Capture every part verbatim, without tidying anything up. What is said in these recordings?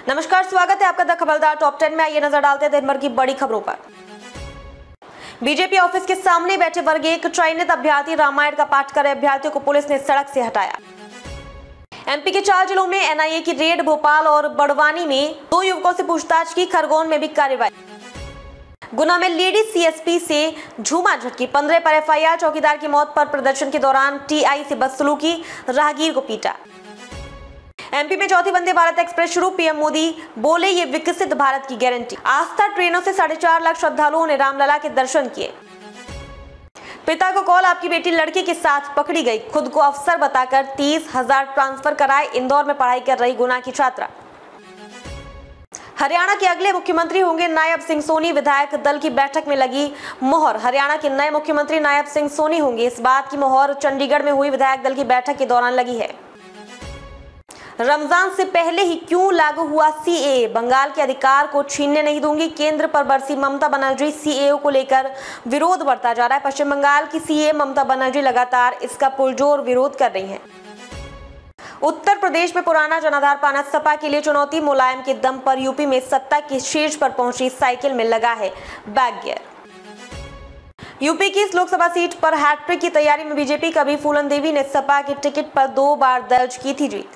नमस्कार, स्वागत है आपका द खबरदार टॉप टेन में। आइए नजर डालते हैं दिन भर की बड़ी खबरों पर। बीजेपी ऑफिस के सामने बैठे वर्ग एक चयनित अभ्यर्थी रामायण का पाठ कर रहे अभ्यर्थियों को पुलिस ने सड़क से हटाया। एमपी के चार जिलों में एनआईए की रेड, भोपाल और बड़वानी में दो युवकों से पूछताछ की, खरगोन में भी कार्रवाई। गुना में लेडी सीएसपी से झूमा झटकी, पंद्रह पर एफआईआर। चौकीदार की मौत पर प्रदर्शन के दौरान टीआई से बदसलूकी, राहगीर को पीटा। एमपी में चौथी वंदे भारत एक्सप्रेस शुरू, पीएम मोदी बोले ये विकसित भारत की गारंटी। आस्था ट्रेनों से साढ़े चार लाख श्रद्धालुओं ने रामलला के दर्शन किए। पिता को कॉल, आपकी बेटी लड़की के साथ पकड़ी गई, खुद को अफसर बताकर तीस हजार ट्रांसफर कराए। इंदौर में पढ़ाई कर रही गुना की छात्रा। हरियाणा के अगले मुख्यमंत्री होंगे नायब सिंह सोनी, विधायक दल की बैठक में लगी मोहर। हरियाणा के नए मुख्यमंत्री नायब सिंह सोनी होंगे, इस बात की मोहर चंडीगढ़ में हुई विधायक दल की बैठक के दौरान लगी है। रमजान से पहले ही क्यों लागू हुआ सीएए, बंगाल के अधिकार को छीनने नहीं दूंगी, केंद्र पर बरसी ममता बनर्जी। सीएए को लेकर विरोध बढ़ता जा रहा है। पश्चिम बंगाल की सीएम ममता बनर्जी लगातार इसका पुरजोर विरोध कर रही हैं। उत्तर प्रदेश में पुराना जनाधार पाना सपा के लिए चुनौती, मुलायम के दम पर यूपी में सत्ता के शीर्ष पर पहुंची, साइकिल में लगा है बैक गियर। यूपी की इस लोकसभा सीट पर हैट्रिक की तैयारी में बीजेपी कभी फूलन देवी ने सपा के टिकट पर दो बार दर्ज की थी जीत।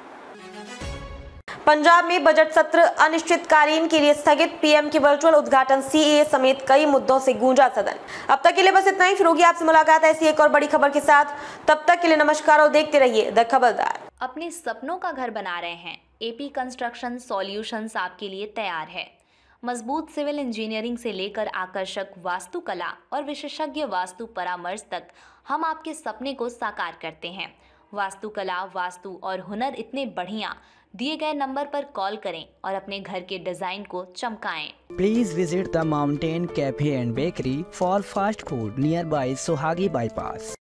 पंजाब में बजट सत्र अनिश्चितकालीन के लिए स्थगित, पीएम की वर्चुअल उद्घाटन, सीएए समेत कई मुद्दों से गूंजा सदन। अब तक के लिए बस इतना ही, फिर होगी आपसे मुलाकात ऐसी एक और बड़ी खबर के साथ। तब तक के लिए नमस्कार और देखते रहिए द खबरदार। अपने सपनों का घर बना रहे हैं? एपी कंस्ट्रक्शन सॉल्यूशंस आपके लिए तैयार है। मजबूत सिविल इंजीनियरिंग से लेकर आकर्षक वास्तुकला और विशेषज्ञ वास्तु परामर्श तक हम आपके सपने को साकार करते हैं। वास्तुकला, वास्तु और हुनर इतने बढ़िया, दिए गए नंबर पर कॉल करें और अपने घर के डिजाइन को चमकाएं। Please visit the mountain cafe and bakery for fast food nearby Sohagi bypass.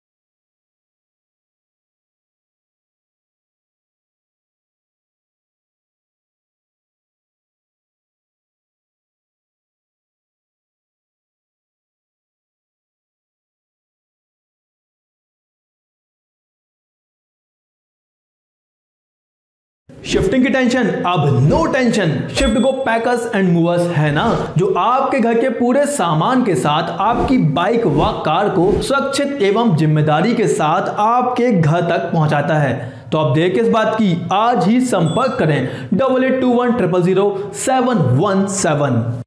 Shifting की टेंशन अब no tension. Shift go packers and movers है ना, जो आपके घर के पूरे सामान के साथ आपकी बाइक व कार को सुरक्षित एवं जिम्मेदारी के साथ आपके घर तक पहुंचाता है। तो अब देर किस बात की, आज ही संपर्क करें double eight two one triple zero seven one seven.